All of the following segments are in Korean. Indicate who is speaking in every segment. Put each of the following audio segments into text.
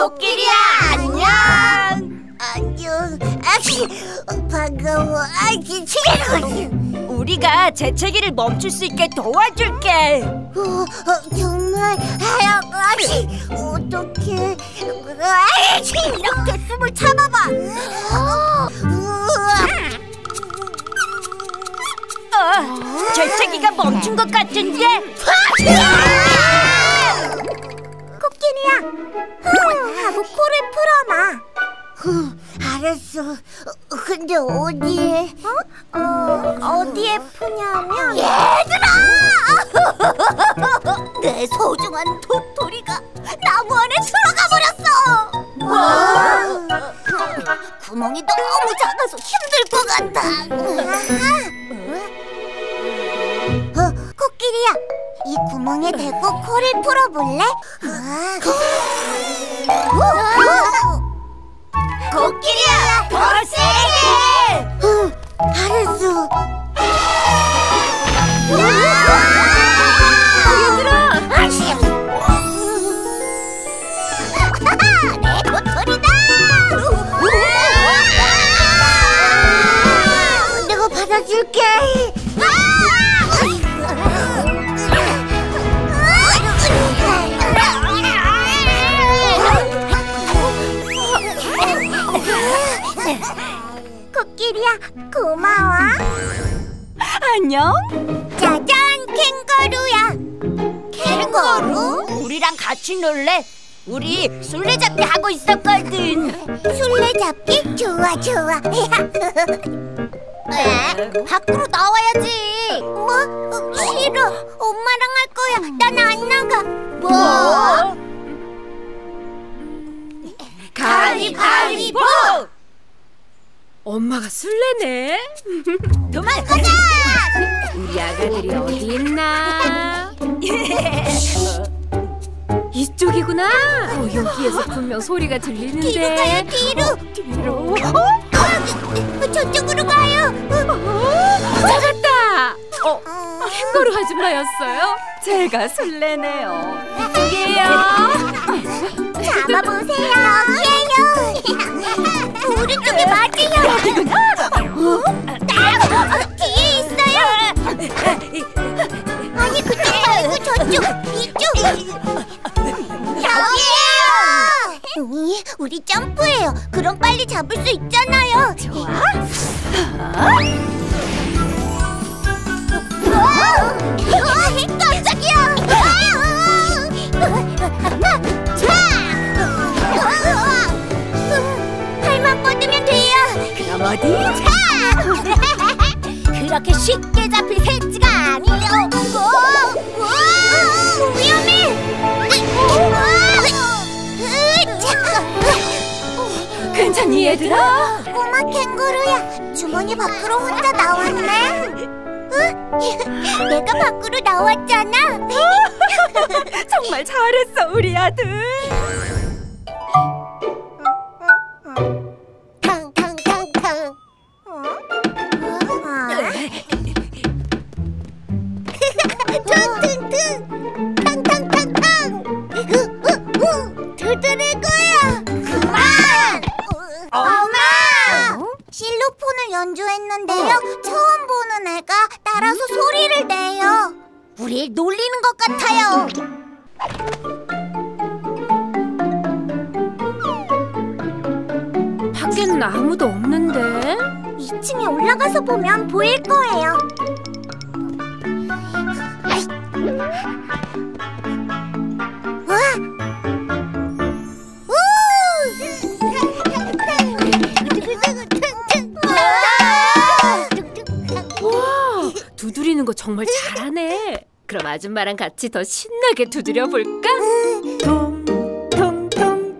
Speaker 1: 코끼리야, 안녕.
Speaker 2: 안녕. 반가워.
Speaker 1: 우리가 재채기를 멈출 수 있게 도와줄게.
Speaker 2: 정말? 어떡해. 이렇게 숨을 참아봐.
Speaker 1: 재채기가 멈춘 것 같은데?
Speaker 2: 코끼리야, 하고 코를 풀어놔. 알았어. 근데 어디에? 어디에 푸냐면, 얘들아! 내 소중한 도토리가 나무 안에 들어가 버렸어. 구멍이 너무 작아서 힘들 것 같아. 코끼리야, 이 구멍에 대고 코를 풀어볼래?
Speaker 1: 코끼리야, 더 세게!
Speaker 2: 알았어.
Speaker 1: 얘들아!
Speaker 2: 내 도토리다! 내가 받아줄게. 코끼리야, 고마워.
Speaker 1: 안녕?
Speaker 2: 짜잔, 캥거루야. 캥거루?
Speaker 1: 우리랑 같이 놀래? 우리 술래잡기 하고 있었거든.
Speaker 2: 술래잡기? 좋아, 좋아. 밖으로 나와야지. 뭐? 싫어. 엄마랑 할 거야. 난 안 나가.
Speaker 1: 뭐? 가위바위보!
Speaker 3: 엄마가 술래네.
Speaker 2: 도망가자!
Speaker 3: 우리 아가들이 어디 있나? 이쪽이구나. 여기에서 분명 소리가 들리는데.
Speaker 2: 뒤로 가요, 뒤로.
Speaker 3: 뒤로.
Speaker 2: 저쪽으로 가요.
Speaker 3: 찾았다. 캥거루 아줌마였어요? 제가 술래네요. 이쪽이에요.
Speaker 2: 잡아보세요. 여기에요. 오른쪽에 맞아요. 뒤에 있어요. 아니, 그쪽 말고 저쪽. 이쪽. 여기에요. 우리 점프해요. 그럼 빨리 잡을 수 있잖아요. 좋아. 깜짝이야. 팔만 뻗으면 돼요.
Speaker 3: 그럼 어디?
Speaker 2: 그렇게 쉽게 잡힐 새치가 아니에요. 위험해.
Speaker 3: 괜찮니 얘들아?
Speaker 2: 꼬마 캥거루야, 주머니 밖으로 혼자 나왔네. 내가 밖으로 나왔잖아.
Speaker 3: 정말 잘했어 우리 아들.
Speaker 2: 탕탕탕탕. 퉁퉁퉁. 탕탕탕탕. 두드릴 거야. 그만. 엄마. 실로폰을 연주했는데요. 처음 보는 애가 따라서 소리를 내요. 우리 놀리는 것 같아요.
Speaker 3: 밖에는 아무도 없는데.
Speaker 2: 2층에 올라가서 보면 보일 거예요.
Speaker 3: 와, 두드리는 거 정말 잘하네. 그럼 아줌마랑 같이 더 신나게 두드려 볼까? 통통통통.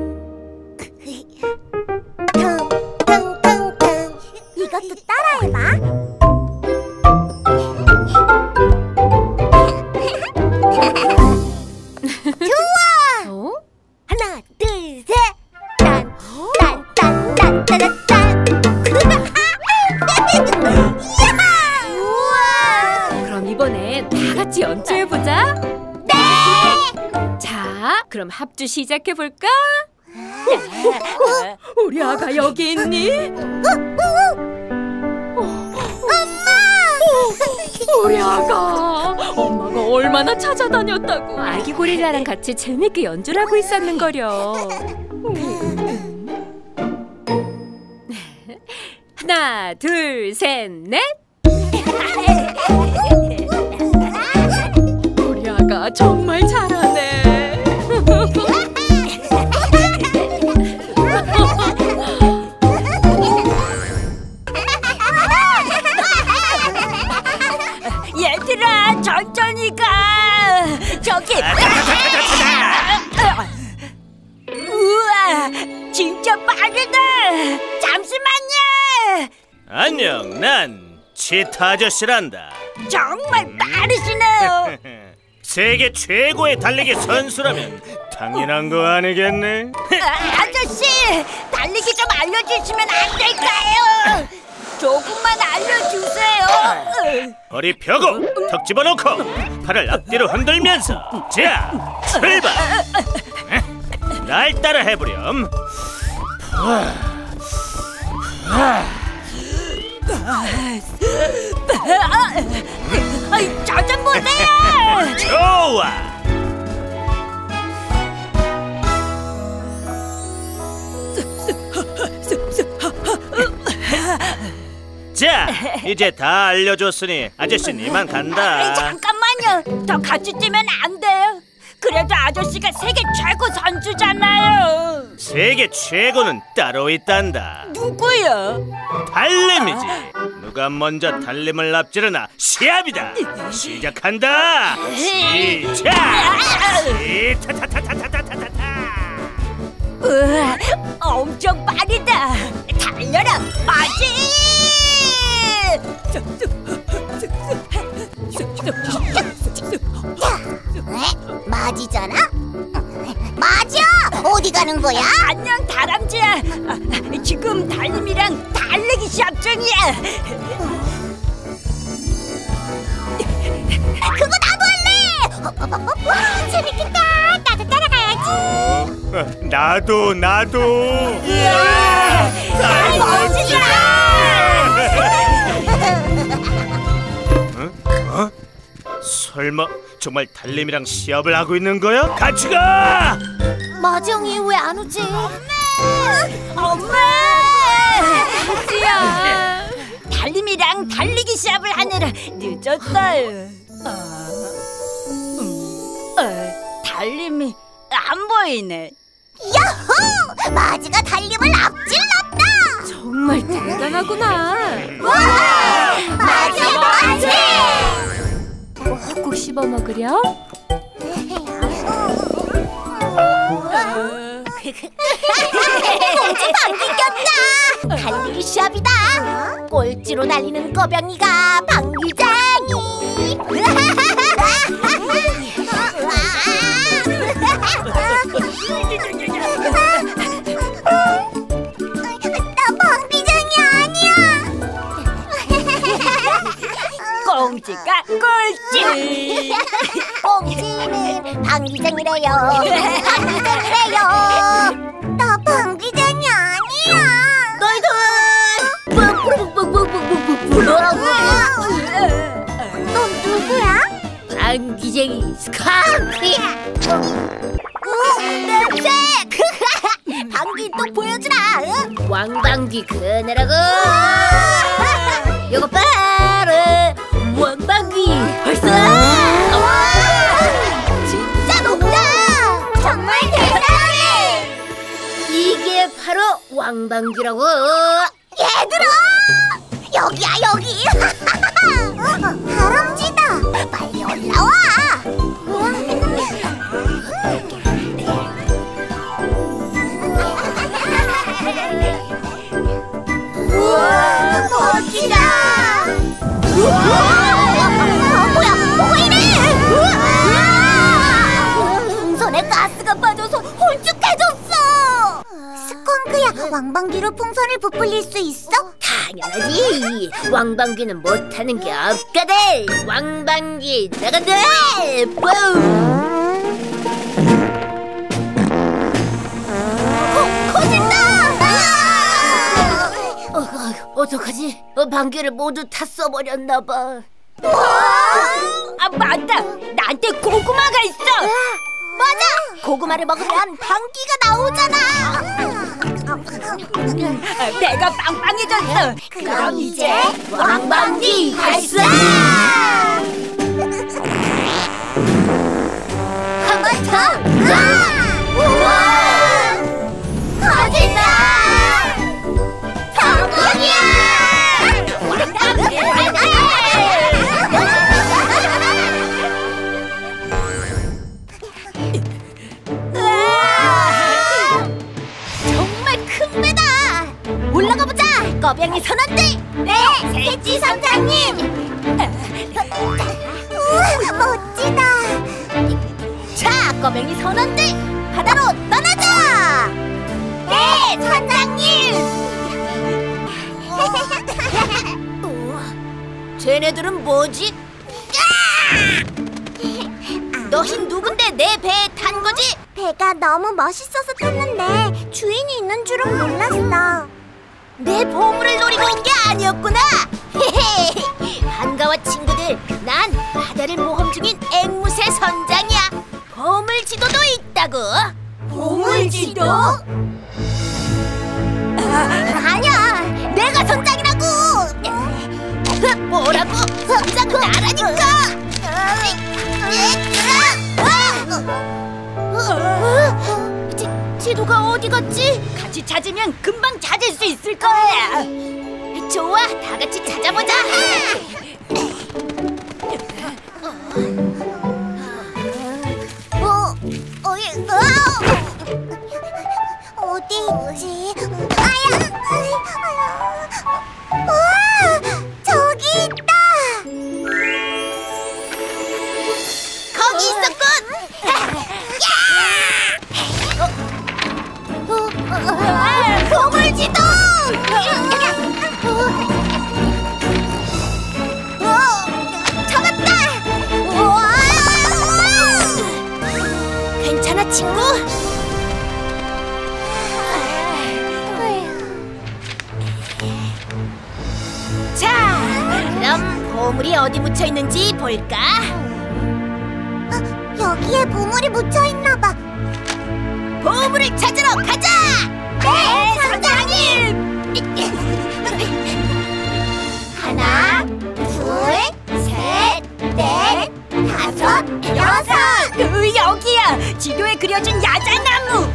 Speaker 2: 퉁퉁퉁퉁. 이것도 따라해봐. 좋아. 하나, 둘, 셋. 딴딴딴딴딴딴. 우와.
Speaker 3: 그럼 이번엔 다 같이 연주해보자.
Speaker 2: 네.
Speaker 3: 자, 그럼 합주 시작해볼까? 우리 아가 여기 있니? 우리 아가. 엄마가 얼마나 찾아다녔다고. 아기 고릴라랑 같이 재밌게 연주를 하고 있었는 거려. 하나, 둘, 셋, 넷. 우리 아가 정말 잘하네.
Speaker 1: 얘들아, 천천히 가. 저기. 우와, 진짜 빠르다. 잠시만요.
Speaker 4: 안녕, 난 치타 아저씨란다.
Speaker 1: 정말 빠르시네요.
Speaker 4: 세계 최고의 달리기 선수라면 당연한 거 아니겠네?
Speaker 1: 아저씨, 달리기 좀 알려주시면 안 될까요? 조금만 알려주세요.
Speaker 4: 허리 펴고 턱 집어넣고 팔을 앞뒤로 흔들면서 자, 출발! 날 따라 해보렴.
Speaker 1: 저 좀 보세요.
Speaker 4: 좋아! 자, 이제 다 알려줬으니 아저씨는 이만 간다.
Speaker 1: 잠깐만요. 더 같이 뛰면 안 돼요. 그래도 아저씨가 세계 최고 선수잖아요.
Speaker 4: 세계 최고는 따로 있단다.
Speaker 1: 누구요?
Speaker 4: 달림이지. 누가 먼저 달림을 앞지르나 시합이다. 시작한다. 시작. 타타타타타타타타.
Speaker 1: 우와, 엄청 빠르다. 달려라, 마지!
Speaker 2: 맞이잖아? 맞아! 어디 가는 거야?
Speaker 1: 안녕, 다람쥐야. 지금 달림이랑 달리기 시합 중이야.
Speaker 2: 그거 나도 할래! 와, 재밌겠다! 나도 따라가야지!
Speaker 4: 나도.
Speaker 2: 멋지다!
Speaker 4: 어? 설마 정말 달림이랑 시합을 하고 있는 거야? 같이 가!
Speaker 2: 마정이 왜 안 오지?
Speaker 1: 엄마!
Speaker 3: 지야.
Speaker 1: 달림이랑 달리기 시합을 하느라 늦었어요. 달림이 안 보이네.
Speaker 2: 야호! 마지가 달림을 앞질렀다!
Speaker 3: 정말 대단하구나.
Speaker 2: 와! 마지야 만세!
Speaker 3: 꼭 씹어 먹으렴.
Speaker 2: 꽁치 방귀 꼈다! 달리기 시합이다! 꼴찌로 달리는 거병이가 방귀쟁이! 나 방귀쟁이 아니야!
Speaker 1: 꽁지가 꼴찌.
Speaker 2: 꽁지는 방귀쟁이래요. 방귀쟁이래요. 나 방귀쟁이 아니야. 너희들 뭐라고? 넌 누구야?
Speaker 3: 방귀쟁이 스카크야.
Speaker 2: 냄새! 방귀 또 보여주라.
Speaker 3: 왕방귀 그네라고. 요거 봐라. 왕방귀 벌써.
Speaker 2: 진짜 높다. 정말 대단해.
Speaker 3: 이게 바로 왕방귀라고.
Speaker 2: 얘들아! 여기야 여기! 다람쥐다! 빨리 올라와! 우와! 멋지다! 우와! 뭐야? 뭐가 이래? 풍선에 가스가 빠져서 홀쭉해졌어! 스컹크야, 왕방귀로 풍선을 부풀릴 수 있어?
Speaker 3: 당연하지. 왕방귀는 못하는 게 없거든. 왕방귀 나간다. 뿜.
Speaker 2: 어떡하지? 방귀를 모두 다 써버렸나 봐.
Speaker 1: 아, 맞다. 나한테 고구마가 있어.
Speaker 2: 맞아! 고구마를 먹으면 방귀가 나오잖아.
Speaker 1: 배가 빵빵해졌어.
Speaker 2: 그럼 이제 왕방귀 발사! 한 번 더! 우와! 터진다! 성공이야! 왕방귀 발사! 정말 큰 배다! 올라가 보자! 꺼병이 선원들! 네! 셋지 선장님! 우와, 멋지다! 자, 꺼병이 선원들! 바다로 떠나자! 네! 선장님! 쟤네들은 뭐지? 너흰 누군데 내 배에 탄 거지?
Speaker 5: 배가 너무 멋있어서 탔는데 주인이 있는 줄은 몰랐어.
Speaker 2: 내 보물을 노리고 온 게 아니었구나. 반가워 친구들. 난 바다를 모험 중인 앵무새 선장이야. 보물 지도도 있다고. 보물 지도? 아니야, 내가 선장이라고. 뭐라고? 선장은 나라니까. 지도가 어디 갔지?
Speaker 1: 같이 찾으면 금방 찾을 수 있을 거야.
Speaker 2: 좋아, 다 같이 찾아보자.
Speaker 5: 어디 있지? 아야! 우와! 저기 있다!
Speaker 2: 거기 있었군. 보물지도! 잡았다! 괜찮아, 친구? 자, 그럼 보물이 어디 묻혀 있는지 볼까?
Speaker 5: 여기에 보물이 묻혀있나 봐.
Speaker 2: 보물을 찾으러 가자!
Speaker 5: 네, 선장님!
Speaker 2: 하나, 둘, 셋, 넷, 다섯, 여섯!
Speaker 1: 여기야. 지도에 그려진 야자나무.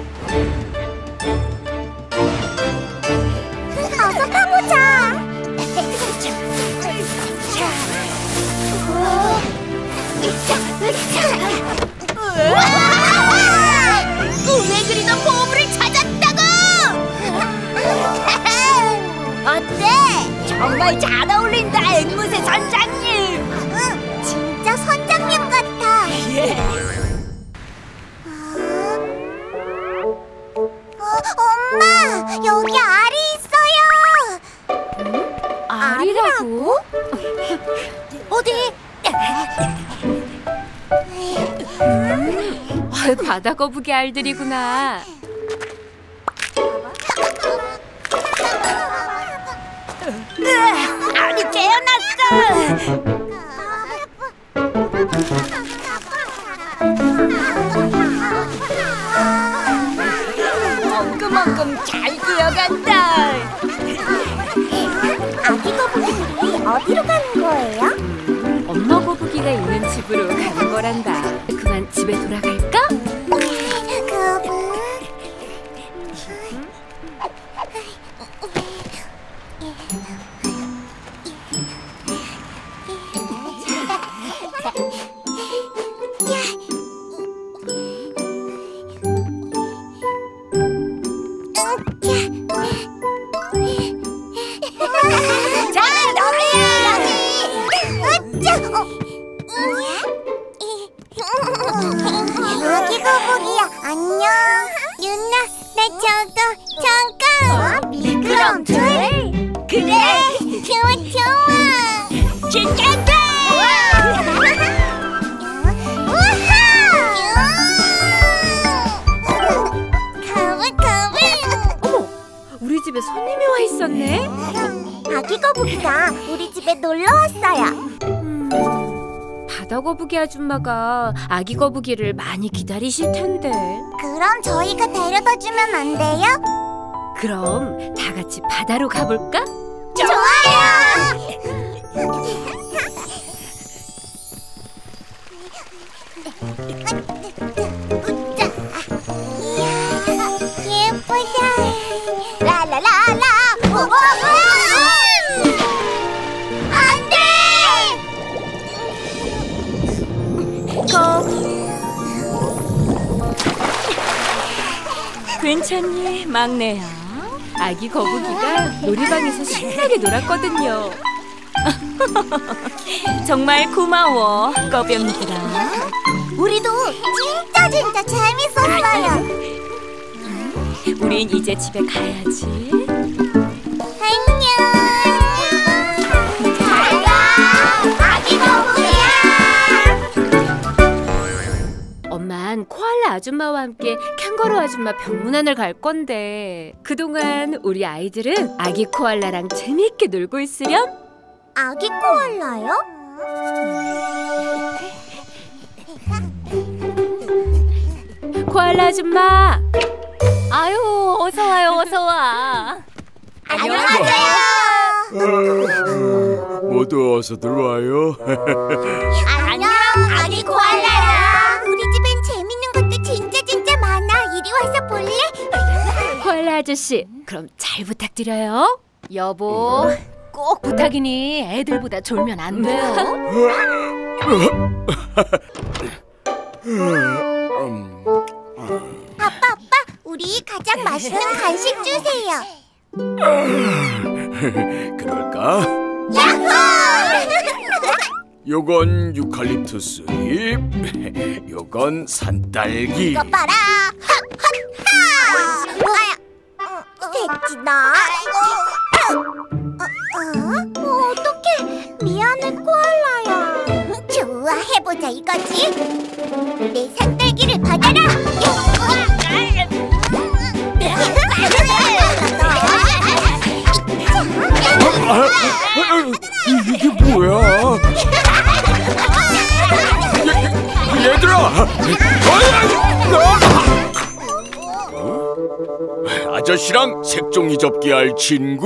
Speaker 5: 어서 가보자.
Speaker 2: 꿈에 그리던 보물을 찾았다고! 어때?
Speaker 1: 정말 잘 어울린다, 앵무새 선장님.
Speaker 5: 응, 진짜 선장님 같아. 엄마, 여기 알이 있어요.
Speaker 3: 알이라고?
Speaker 5: 어디?
Speaker 3: 바다 거북이 알들이구나.
Speaker 1: 알이 깨어났어. 엉금엉금 잘 기어간다.
Speaker 5: 아기 거북이들이 어디로 가는 거예요?
Speaker 3: 엄마 거북이가 있는 집으로 가는 거란다. 그만 집에 돌아갈까?
Speaker 5: 거북.
Speaker 1: 자, 너야.
Speaker 5: 아기 거북이야, 안녕. 윤나, 나 저거 잠깐. 미끄럼틀?
Speaker 1: 그래.
Speaker 5: 좋아, 좋아.
Speaker 1: 진짜다.
Speaker 5: 거북.
Speaker 3: 어머, 우리 집에 손님이 와 있었네.
Speaker 5: 아기 거북이가 우리 집에 놀러 왔어요.
Speaker 3: 바다 거북이 아줌마가 아기 거북이를 많이 기다리실 텐데.
Speaker 5: 그럼 저희가 데려다 주면 안 돼요?
Speaker 3: 그럼 다 같이 바다로 가볼까?
Speaker 5: 좋아요! 이야, 예쁘다. 라라라라. 안 돼!
Speaker 3: 괜찮니, 막내야? 아기 거북이가 놀이방에서 신나게 놀았거든요. 정말 고마워, 꺼병이들아.
Speaker 5: 우리도 진짜 재밌었어요.
Speaker 3: 우린 이제 집에 가야지.
Speaker 5: 안녕. 잘가, 아기 거북이야.
Speaker 3: 엄만 코알라 아줌마와 함께 캥거루 아줌마 병문안을 갈 건데 그동안 우리 아이들은 아기 코알라랑 재미있게 놀고 있으렴.
Speaker 5: 아기 코알라요?
Speaker 3: 코알라 아줌마. 아유, 어서 와요, 어서 와.
Speaker 5: 안녕하세요.
Speaker 6: 모두 어서 들어와요.
Speaker 5: 안녕, 아기 코알라야. 우리 집엔 재밌는 것도 진짜 많아. 이리 와서 볼래?
Speaker 3: 코알라 아저씨, 그럼 잘 부탁드려요. 여보, 꼭 부탁이니 애들보다 졸면 안 돼요.
Speaker 5: 아빠, 우리 가장 맛있는 간식 주세요.
Speaker 6: 그럴까?
Speaker 5: 야호!
Speaker 6: 요건 유칼립투스 잎, 요건 산딸기.
Speaker 5: 이거 봐라. 새끼나. 어떡해. 미안해, 코알라야. 좋아, 해보자 이거지. 내 산딸기를 받아라.
Speaker 6: 이게 뭐야? 얘들아! 아저씨랑 색종이 접기 할 친구.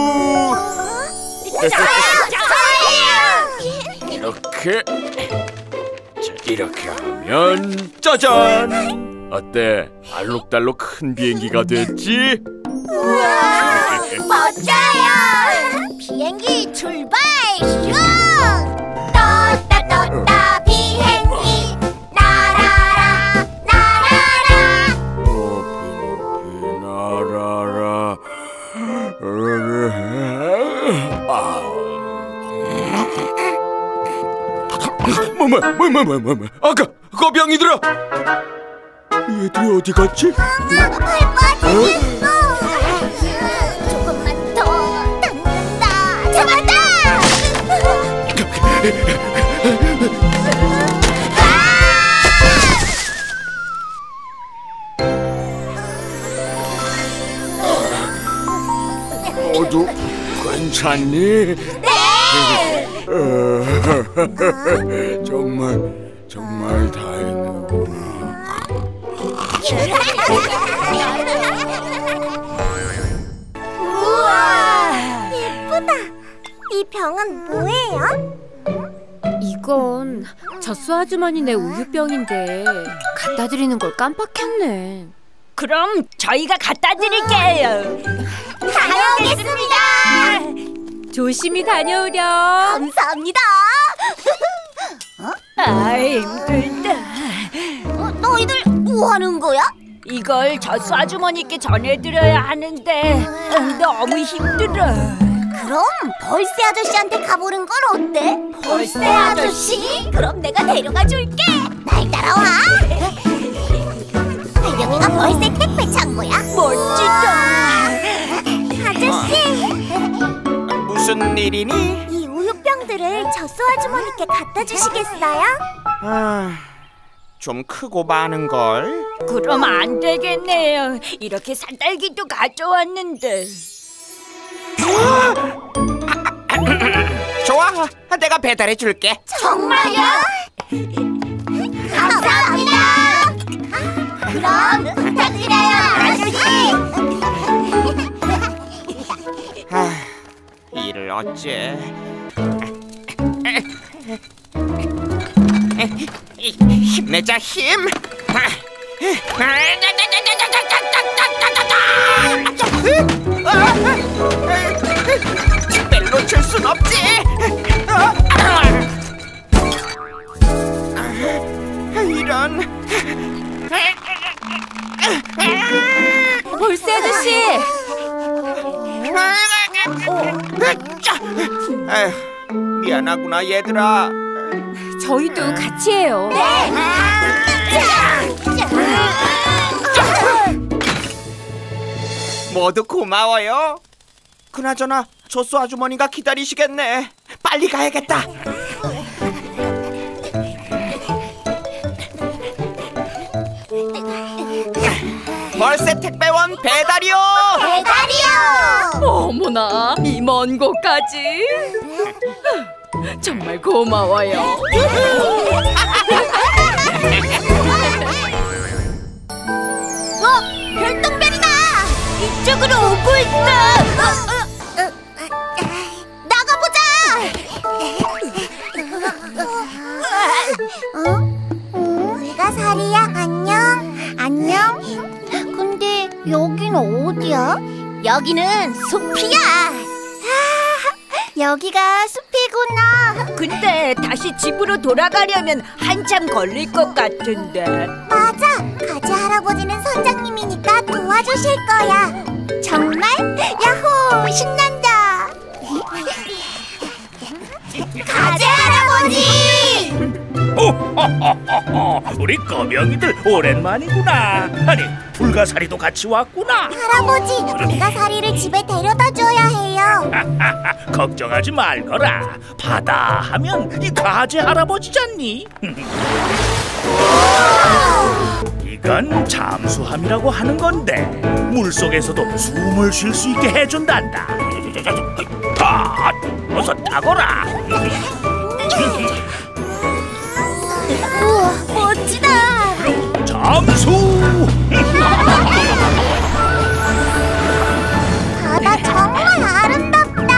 Speaker 6: 이렇게, 자, 이렇게 하면 짜잔! 어때? 알록달록 큰 비행기가 됐지?
Speaker 5: 우와, 멋져요. 비행기 출발. 슝! 떴다 비행기 날아라 날아라.
Speaker 6: 높이 날아라. 뭐야? 아까 거병이들아! 얘들이 어디 갔지?
Speaker 5: 발 빠지겠어. 조금만 더 당긴다. 잡았다.
Speaker 6: 너도 괜찮니? 정말 다행이구나.
Speaker 5: 우와, 예쁘다. 이 병은 뭐예요?
Speaker 3: 이건 젖소 아주머니네 우유병인데 갖다 드리는 걸 깜빡했네.
Speaker 1: 그럼 저희가 갖다 드릴게요.
Speaker 5: 다녀오겠습니다.
Speaker 3: 조심히 다녀오렴.
Speaker 5: 감사합니다.
Speaker 1: 아이, 힘들다.
Speaker 5: 너희들 뭐 하는 거야?
Speaker 1: 이걸 젖소 아주머니께 전해드려야 하는데 너무 힘들어.
Speaker 5: 그럼 벌새 아저씨한테 가보는 건 어때? 벌새 아저씨? 그럼 내가 데려가 줄게. 날 따라와. 여기가 벌새 택배 창고야.
Speaker 1: 멋지다.
Speaker 5: 아저씨,
Speaker 4: 무슨 일이니?
Speaker 5: 이 우유병들을 젖소 아주머니께 갖다 주시겠어요?
Speaker 4: 좀 크고 많은걸?
Speaker 1: 그럼 안 되겠네요. 이렇게 산딸기도 가져왔는데.
Speaker 7: 좋아, 내가 배달해 줄게.
Speaker 5: 정말요? 감사합니다. 그럼 부탁드려요, 아저씨.
Speaker 7: 일을 어째? 힘내자 힘. 벨로 놓칠 순 없지. 이런.
Speaker 3: 볼세 아저씨.
Speaker 7: 아휴, 미안하구나 얘들아.
Speaker 3: 저희도 같이 해요.
Speaker 5: 네.
Speaker 7: 모두 고마워요. 그나저나 조수 아주머니가 기다리시겠네. 빨리 가야겠다. 벌새 택배원 배달이요.
Speaker 5: 배달이요.
Speaker 3: 어머나, 이 먼 곳까지. 정말 고마워요.
Speaker 5: 별똥별이다. 이쪽으로 오고 있다. 나가보자. 불가사리야, 안녕. 안녕. 근데 여긴 어디야? 여기는 숲이야. 여기가 숲이구나.
Speaker 1: 근데 다시 집으로 돌아가려면 한참 걸릴 것 같은데.
Speaker 5: 맞아. 가지 할아버지는 선장님이니까 도와주실 거야. 정말? 야호! 신난다. 가지 할아버지!
Speaker 4: 우리 거명이들 오랜만이구나. 아니, 불가사리도 같이 왔구나.
Speaker 5: 할아버지, 불가사리를 집에 데려다 줘야 해요.
Speaker 4: 걱정하지 말거라. 바다 하면 이 가재 할아버지잖니. 이건 잠수함이라고 하는 건데 물속에서도 숨을 쉴 수 있게 해준단다. 어서 타거라.
Speaker 5: 우와, 멋지다.
Speaker 4: 그럼 잠수.
Speaker 5: 바다 정말 아름답다.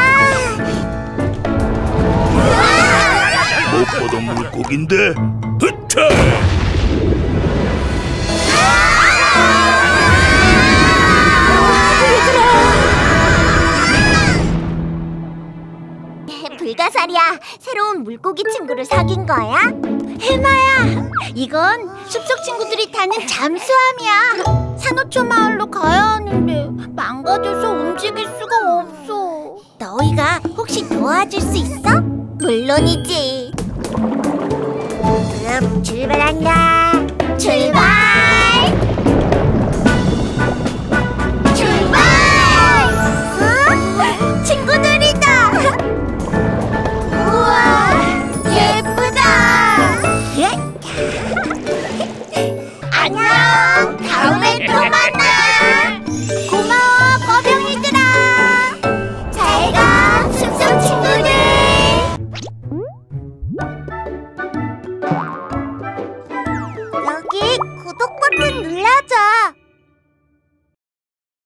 Speaker 4: 못 보던 물고기인데. 흐타.
Speaker 5: 불가사리야, 새로운 물고기 친구를 사귄 거야? 해마야, 이건 숲속 친구들이 타는 잠수함이야. 산호초 마을로 가야 하는데 망가져서 움직일 수가 없어. 너희가 혹시 도와줄 수 있어? 물론이지. 그럼 출발한다. 출발! 출발! 어? 친구들이다. 우와, 예쁘다. 안녕. 다음에 또 만나.